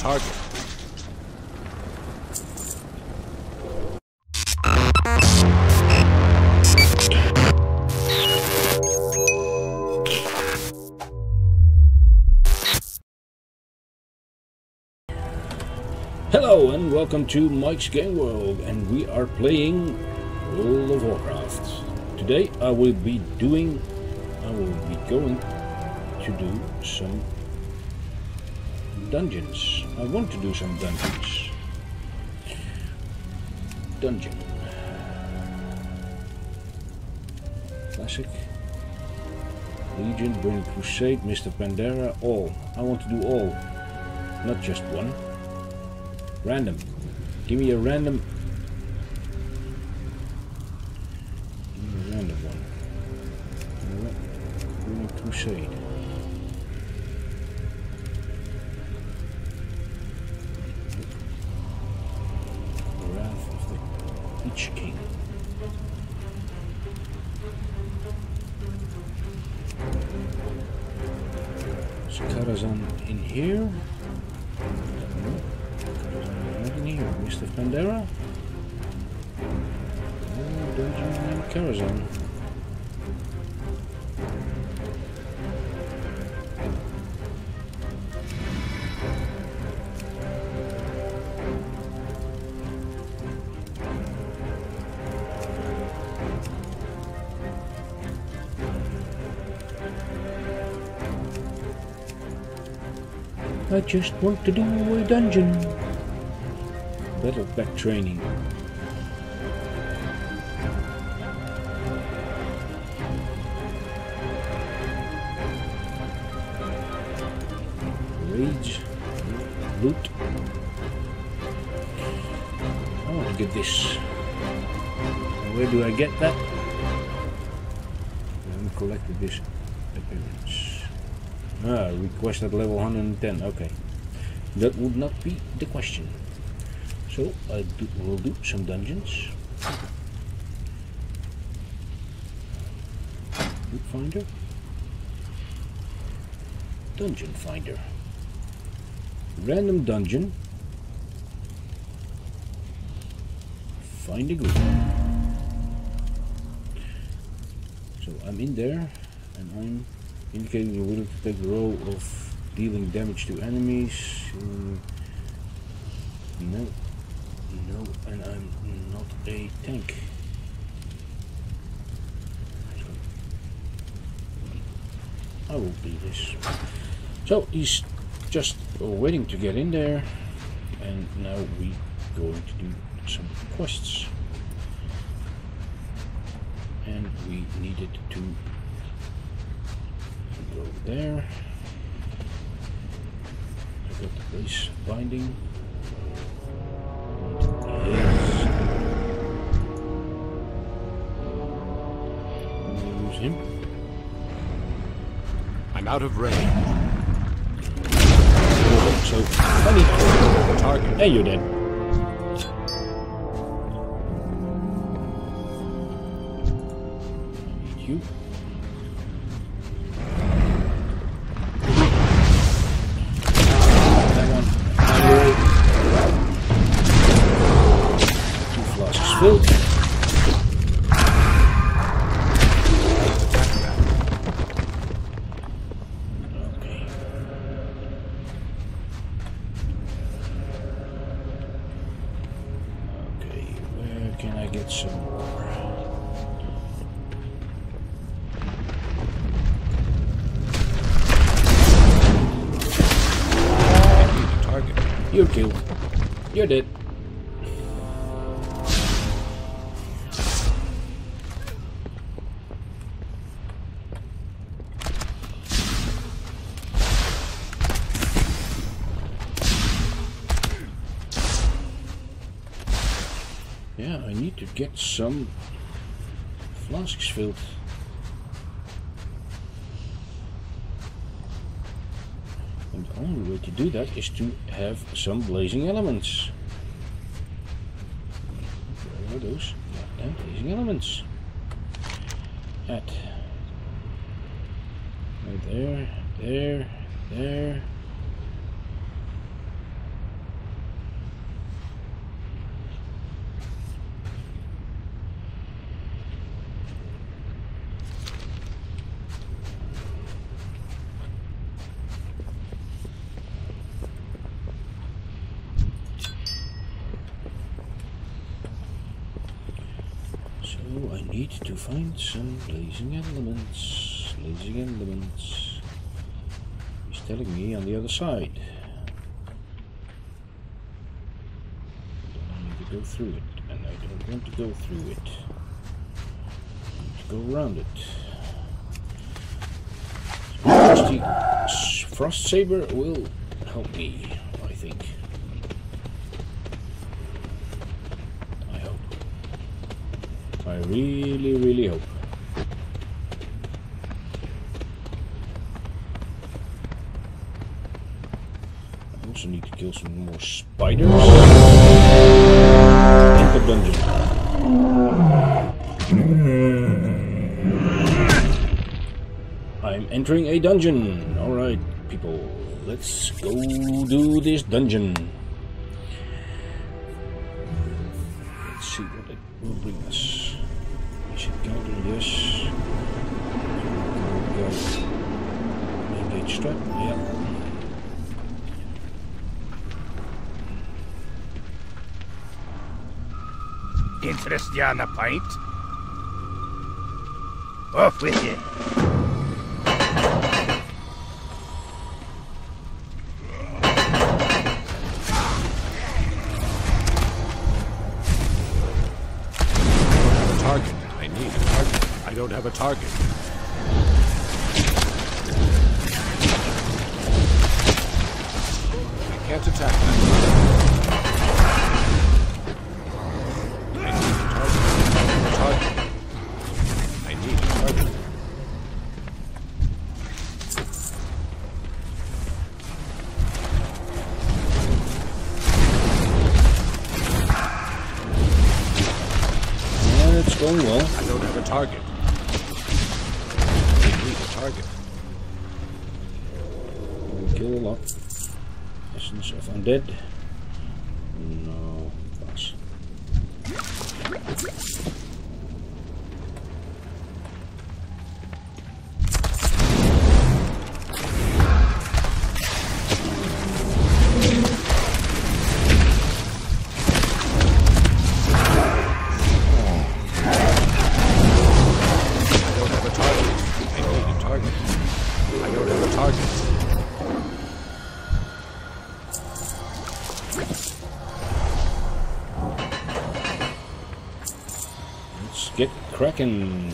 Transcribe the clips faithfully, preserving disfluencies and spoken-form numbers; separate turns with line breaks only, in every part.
target.
Hello and welcome to Mike's Game World, and we are playing World of Warcraft. Today I will be doing, I will be going to do some dungeons. I want to do some dungeons. Dungeon. Classic. Legion, Burning Crusade, Mister Pandera, all. I want to do all, not just one. Random. Give me a random. Give me a random one. Burning Crusade. Wrath of the Peach King. Is Karazhan in here? Here, Mister Pandera. Oh, dungeon named Karazhan. I just want to do a dungeon. Battle pack training. Rage. Loot. I want to get this. Where do I get that? I haven't collected this appearance. Ah, request at level one hundred ten. Okay. That would not be the question. So I do, will do some dungeons. Loot finder. Dungeon finder. Random dungeon. Find a group. So I'm in there and I'm indicating you're willing to take the role of dealing damage to enemies. Uh, no. No, and I'm not a tank. So I will do this. So he's just waiting to get in there, and now we're going to do some quests. And we needed to go there. I got the base binding. Him.
I'm out of range.
Oh, so funny.
Target.
Hey, you're dead. I need you. That one. Two flasks filled. You're killed. You're dead. Yeah, I need to get some flasks filled. And the only way to do that is to have some blazing elements. Where are those? Goddamn blazing elements. At. Right there, there, there. I need to find some blazing elements. Blazing elements. He's telling me on the other side. Then I need to go through it, and I don't want to go through it. I need to go around it. Trusty Frost Saber will help me, I think. I hope. I really, really hope. I also need to kill some more spiders. Enter dungeon. I'm entering a dungeon. Alright, people. Let's go do this dungeon. Let's see what it will bring us. We should counter this. Go. Engage strap. Yeah.
Interest you on a pint? Off with you.
Target. I need a target. I don't have a target. I can't attack that. I need a target. I need a target.
It's going well.
I don't have a target. I need a target.
Kill a lot. Essence of undead. No. Pass. Get cracking.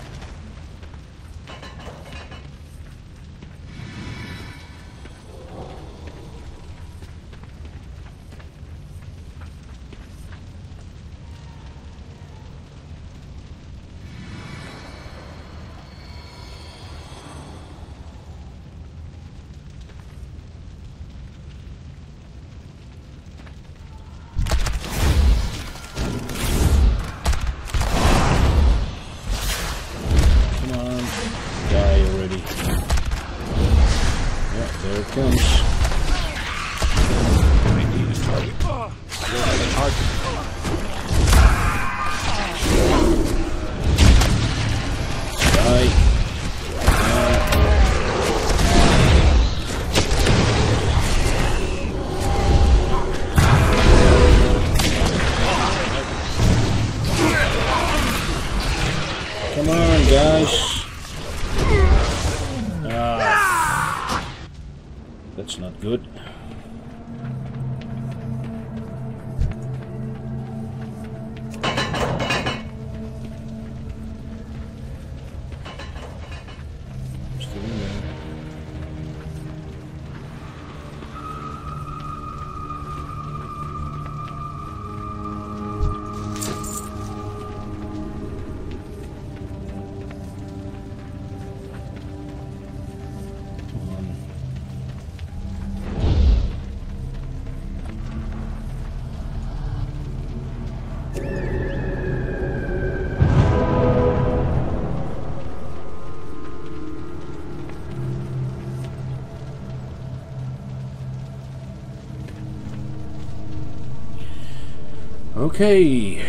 Come on, guys. Ah, that's not good. Still in there. Okay.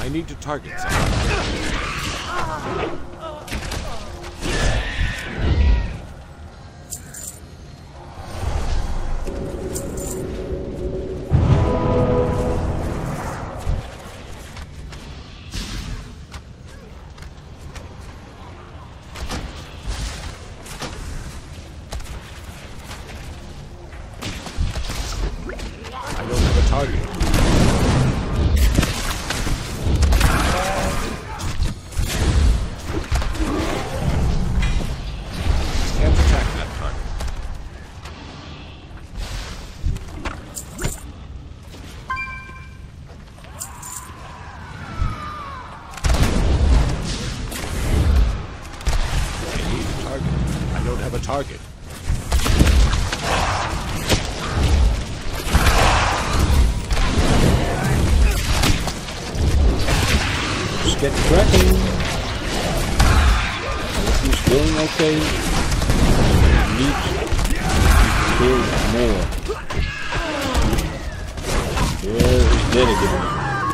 I need to target something. Target.
Just get cracking. Everything's going okay. Need to kill more. Where is that again?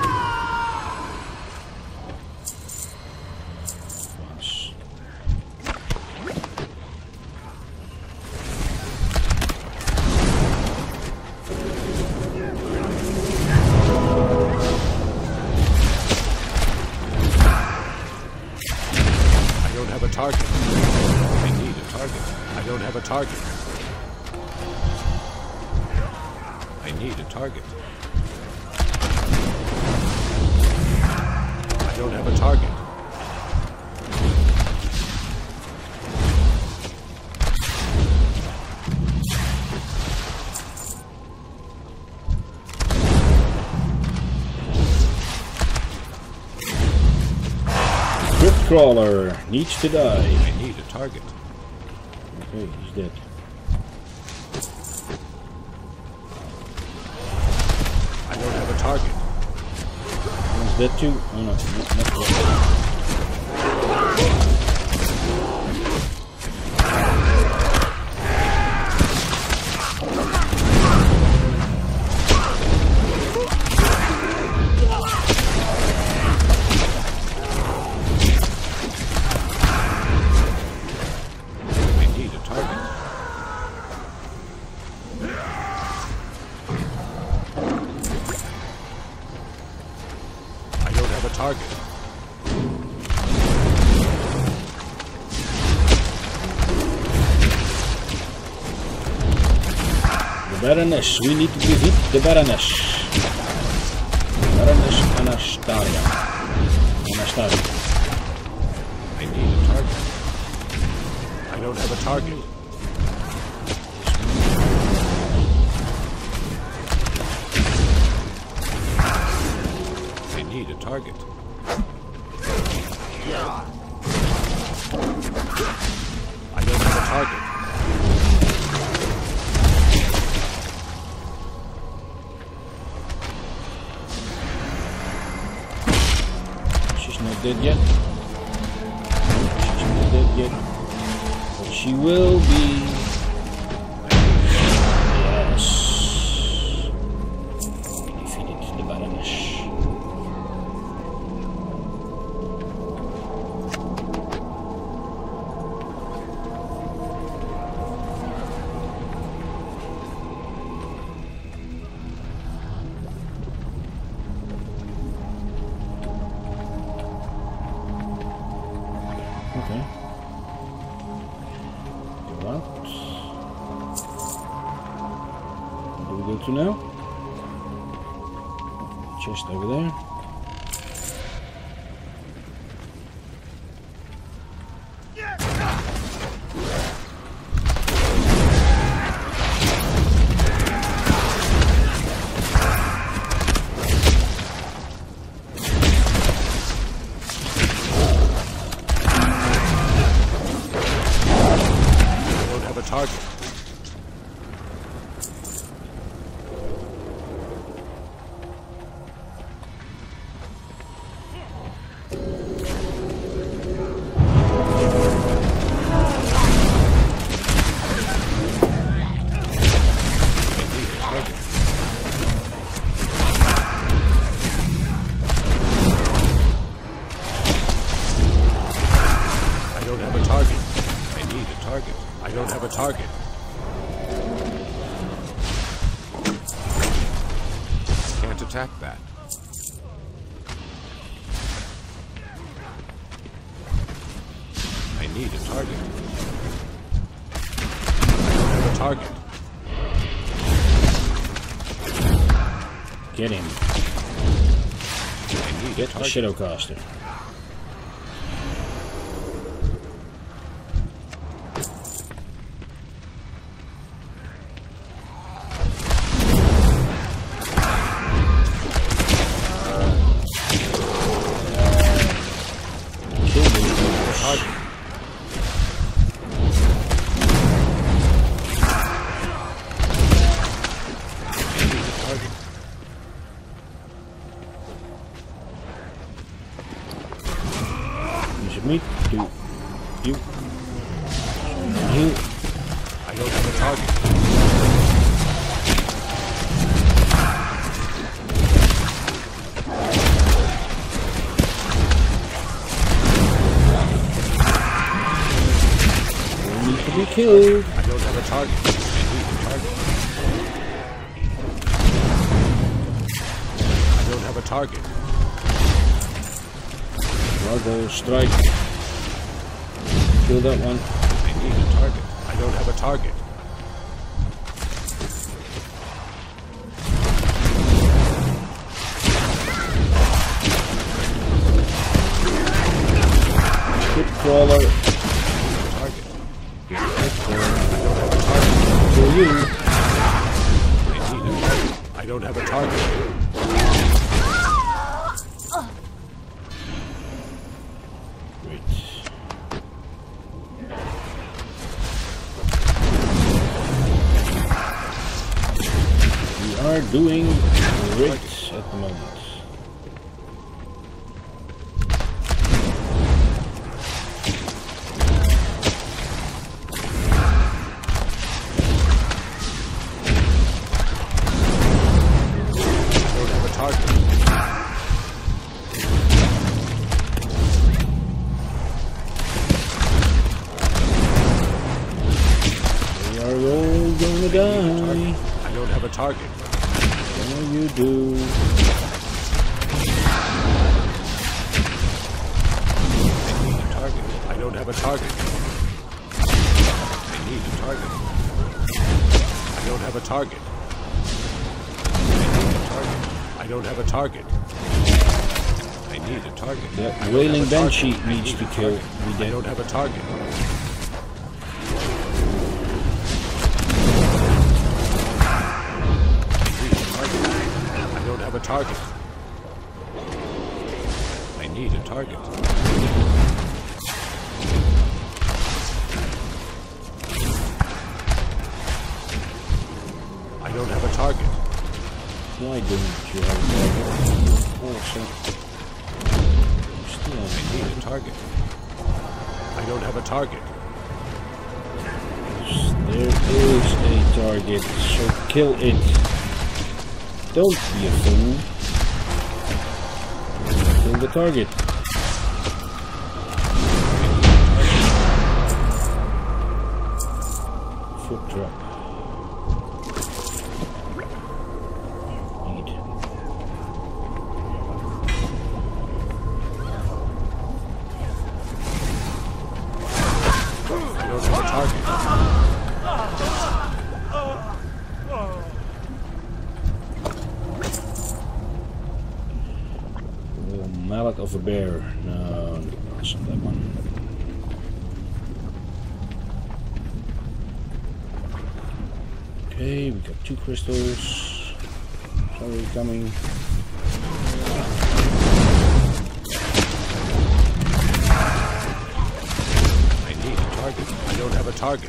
Target. I need a target. I don't have a target.
Crypt crawler needs to die.
I need a target.
Okay, he's dead.
I don't have a target.
One's dead too? Oh no, not, not dead. Baroness, we need to defeat the Baroness. Baroness Anastasia. Anastasia.
I need a target. I don't have a target. I need a target. I don't have a target.
Dead yet? No, she's not dead yet. But she will be. Yes. We defeated the Baroness. Okay. Go out. Where do we go to now? Chest over there.
Target. attack that. I need a target. I don't have a target.
Get him.
I need
Get
a
the
target.
Shadowcaster. Me, you, you, you.
I don't have a target.
You need to be killed.
I don't have a target. I need a target. I don't have a target.
Bravo, strike. Kill that one.
I need a target. I don't have a target.
Good crawler.
Target.
Good crawler.
I don't have a target.
For you.
I need a target. I don't have a target.
Are doing great at the moment.
I don't have a target.
We are all gonna die.
I don't have a target.
What you do?
I need a target. I don't have a target. I need a target. I don't have a target. I don't have a target. I need a target.
That wailing banshee needs to kill. We
I
dead.
don't have a target. I don't have a target. I need a target. I don't have a target.
Why don't you have a target? Also, still
I
have
need a target. I don't have a target.
There is a target, so kill it. Don't be a fool. Kill the target. Foot drop. Need.
I don't have a target.
Oh, mallet of a bear. No, that's not that one. Okay, we got two crystals. Sorry, coming.
I need a target. I don't have a target.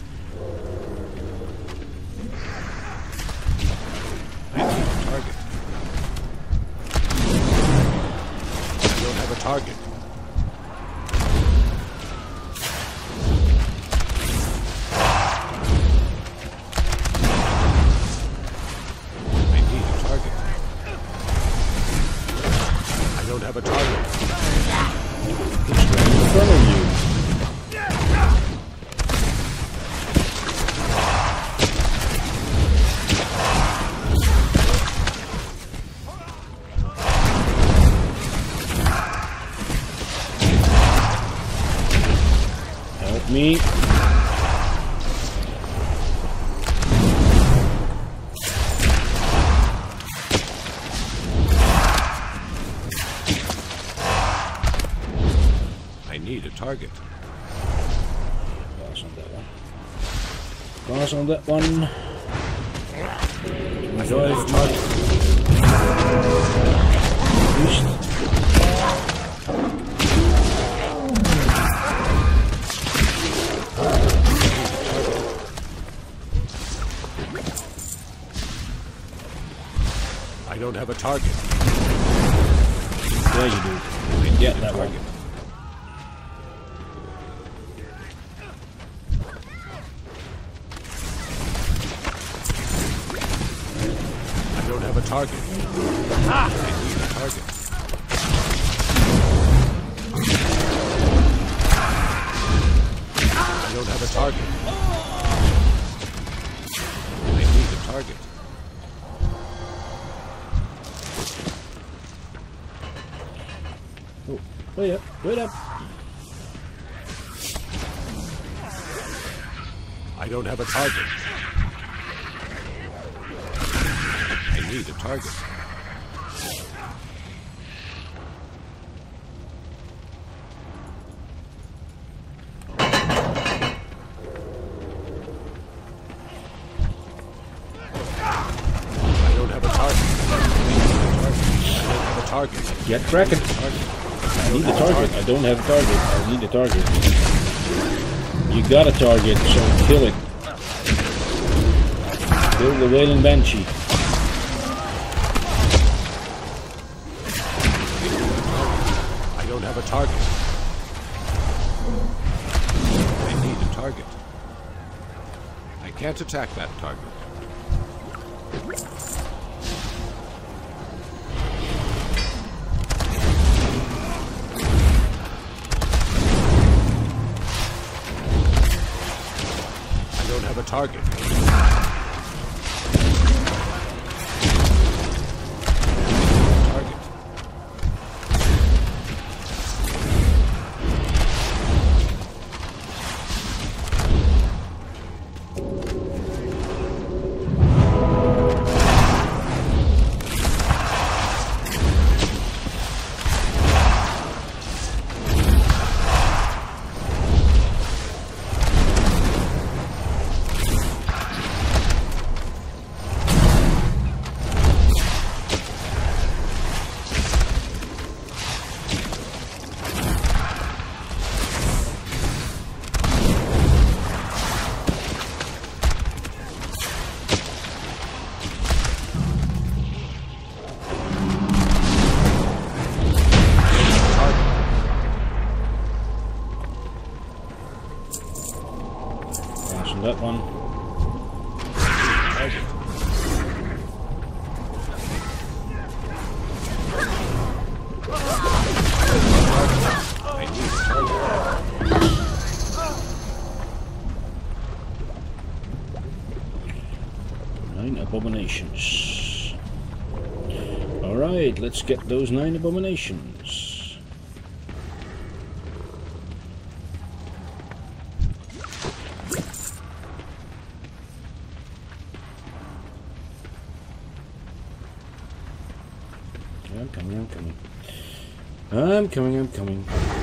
I need a target. I don't have a target. I need a target. I don't have a target.
It's right in front of you. me.
I need a target.
Pass on that one. Pass on that one.
I don't have a target.
Boost.
I don't have a target.
There you do.
I need
Yeah,
a
that
target.
one.
I don't have a target. Ah! I need a target. I don't have a target. I need a target.
Oh, wait up, wait up.
I don't have a target. I need a target. I don't have a target. I don't have a target.
Get cracking. I need a target. I don't have a target. I need a target. You got a target, so kill it. Kill the Wailing Banshee.
I don't have a target. I need a target. I can't attack that target. I don't have a target. Target.
Pass on that one.
Target. I need a target.
Nine abominations. Alright, let's get those nine abominations. I'm coming, I'm coming. I'm coming, I'm coming.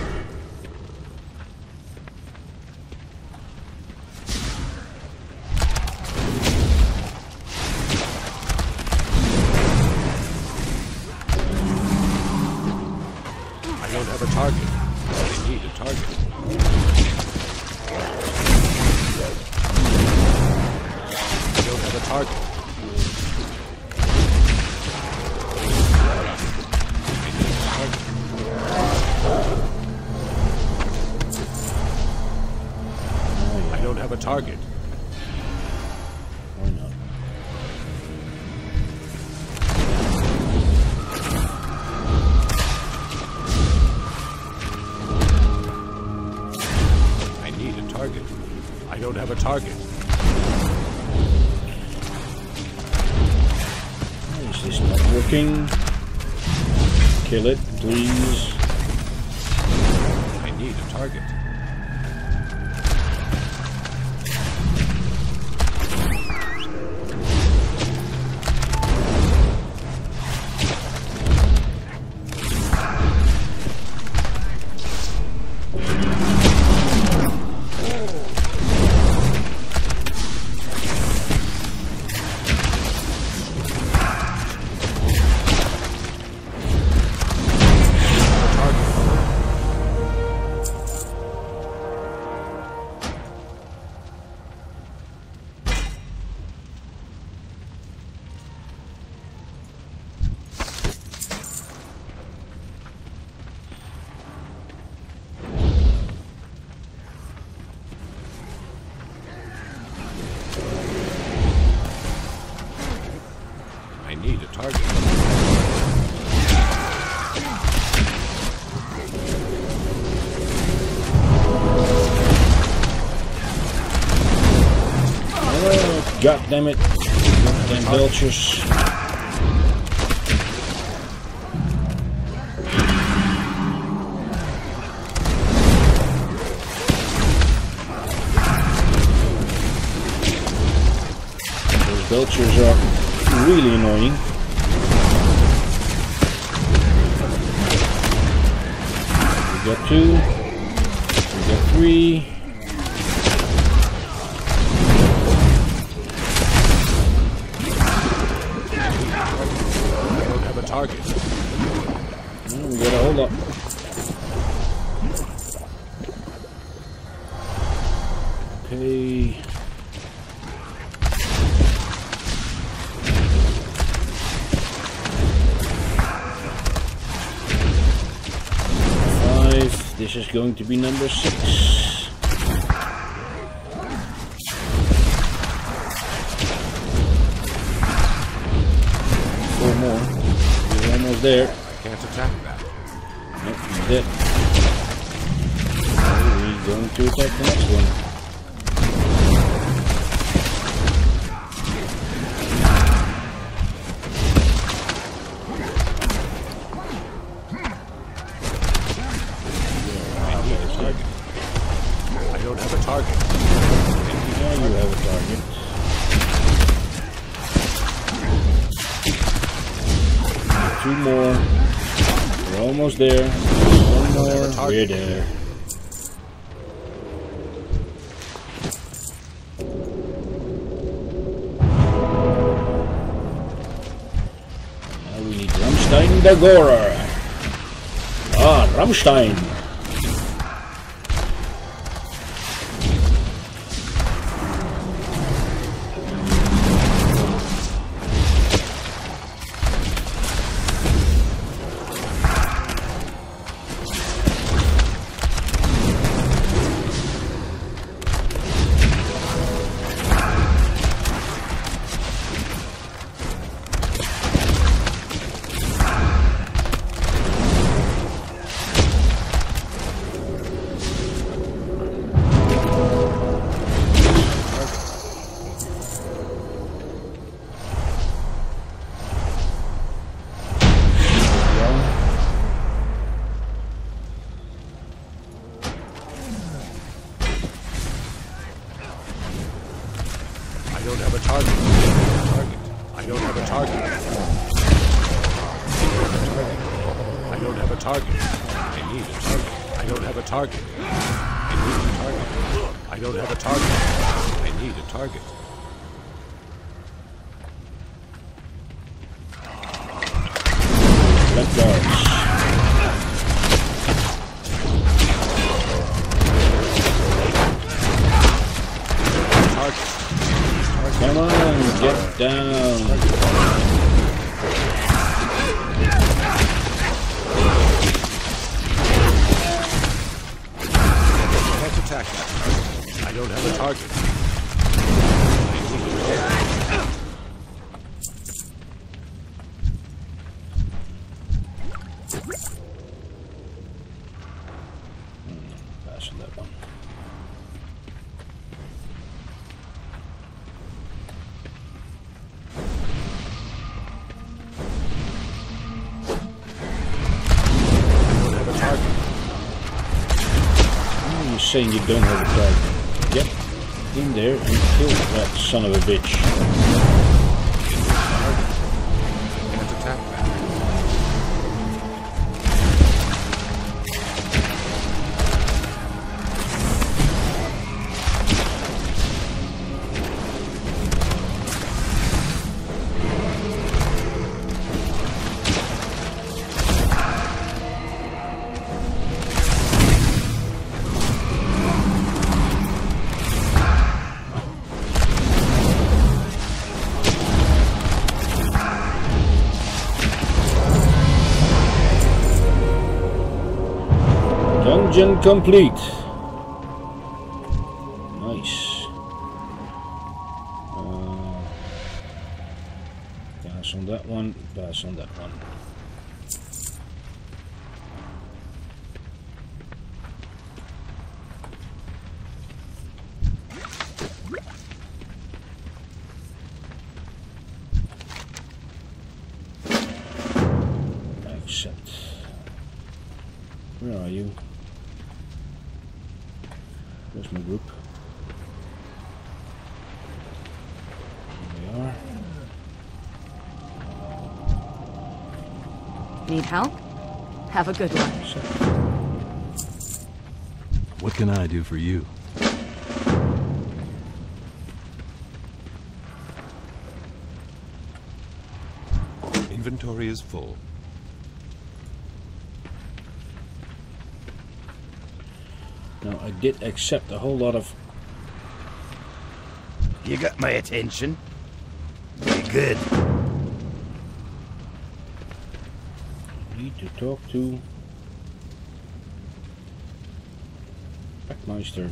I don't have a target. I need a target. I don't have a target. I don't have a target.
Why not?
I need a target. I don't have a target.
Why is this not working? Kill it, please.
I need a target. I need a target.
Oh, God damn it. Goddamn belchers. Those belchers are really annoying. We got two. We got three.
Target.
Oh, we gotta hold up. Okay. Five. This is going to be number six. Four more. Almost there.
I can't attack that.
Nope, he's dead. Oh, he's going to attack the next one.
I don't have a target.
Now you have a target. Two more. We're almost there. One more. We're there. Now we need Rammstein the Gorer. Ah, Rammstein.
I don't have a target. Target. I don't have a target. I don't have a target. I need a target. I don't have a target. I need a target. I don't have a target. I need a target.
Left guards. Come on, get down.
Let's attack that target. I don't have a target.
Passing that one. You're saying you don't have a target. Get in there and kill that son of a bitch.
Let's attack that.
Dungeon complete. Nice. Uh, pass on that that one, pass on that one. Accept. Where are you? Where's my group? Here we are.
Need help? Have a good one.
So,
What can I do for you?
Inventory is full.
now I did accept a whole lot of.
You got my attention. Very good.
Need to talk to Packmeister.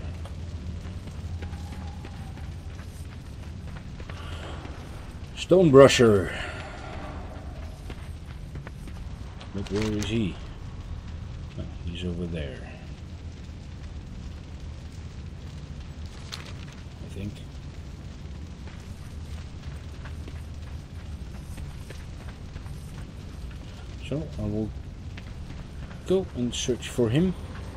Stonebrusher. But where is he? Oh, he's over there. I think. So I will go and search for him.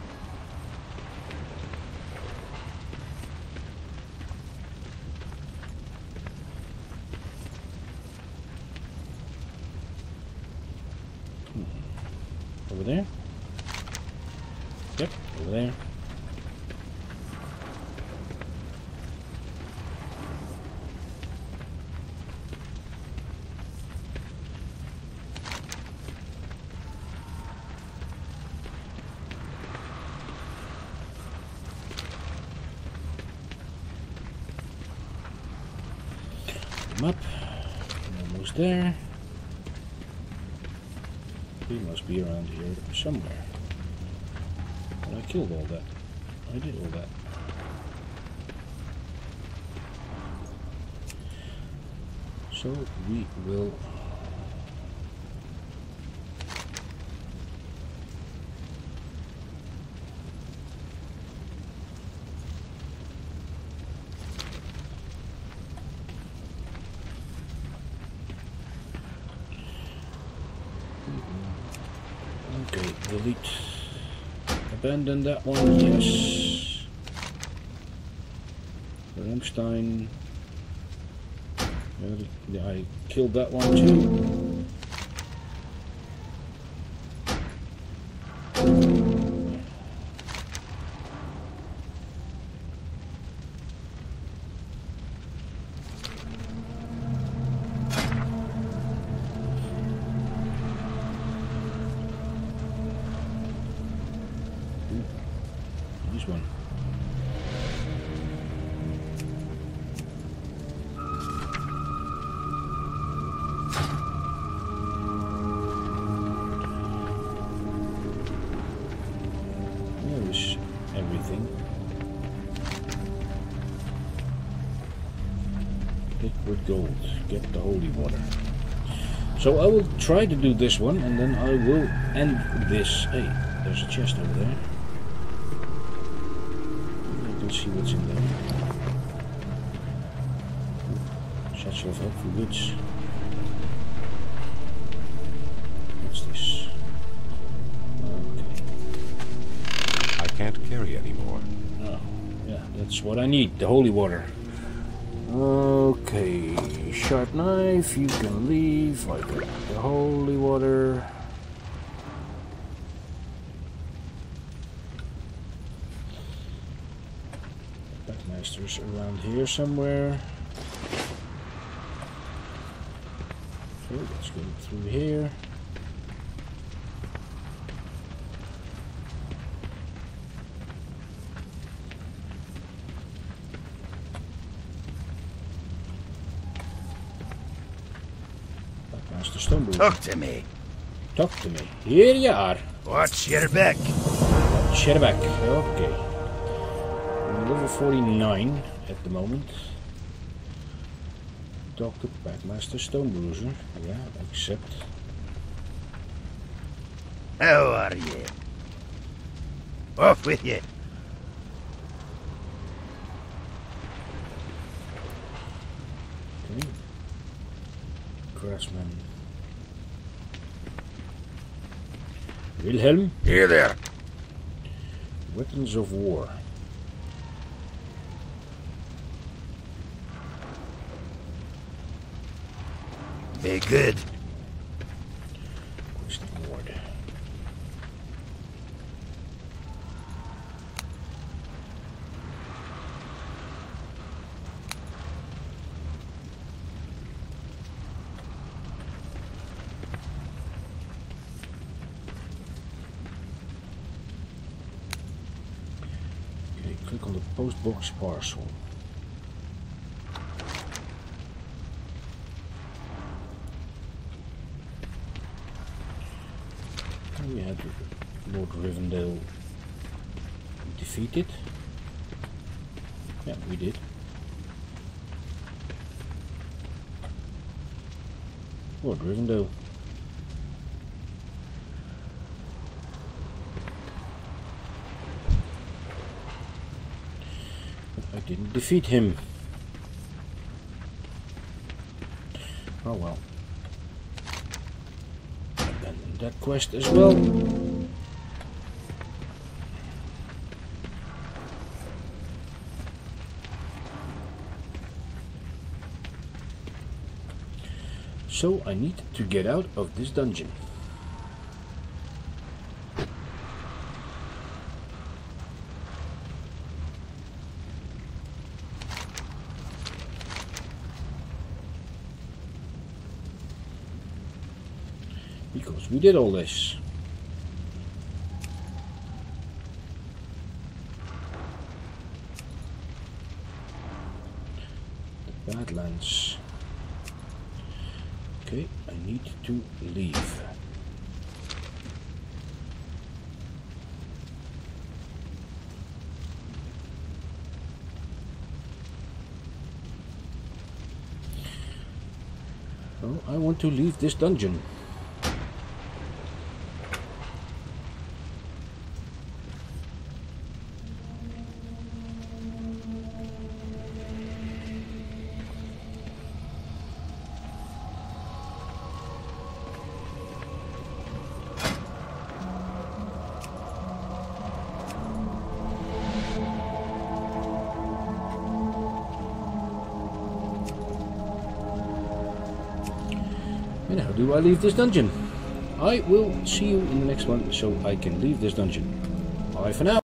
Over there? Yep, over there. I'm up. I'm almost there. He must be around here somewhere. But I killed all that. I did all that. So we will okay, delete. Abandon that one, yes. Ramstein. Yeah, I killed that one too. This one. Where is everything? Liquid gold. Get the holy water. So I will try to do this one and then I will end this. Hey, there's a chest over there. See what's in there. Satchel of helpful goods. What's this? Okay.
I can't carry anymore.
Oh, yeah, that's what I need. The holy water. Okay, sharp knife. You can leave. I got the holy water. Packmeister's around here somewhere. So let's go through here. Packmeister Stonebrew.
Talk to me.
Talk to me. Here you are.
Watch your back.
Watch your back. Okay. Level forty-nine at the moment. talk to Packmaster Stonebruiser. Yeah, accept.
How are you? Off with you.
Okay. Craftsman. Wilhelm.
Here there.
Weapons of war.
Be good.
Question ward. Okay, click on the postbox parcel. We had Lord Rivendell defeated. Yeah, we did. Lord Rivendell. But I didn't defeat him. Oh well. Abandon that quest as well. So I need to get out of this dungeon. Because we did all this. The Badlands. Okay, I need to leave. Oh, I want to leave this dungeon. And how do I leave this dungeon? I will see you in the next one so I can leave this dungeon. Bye for now.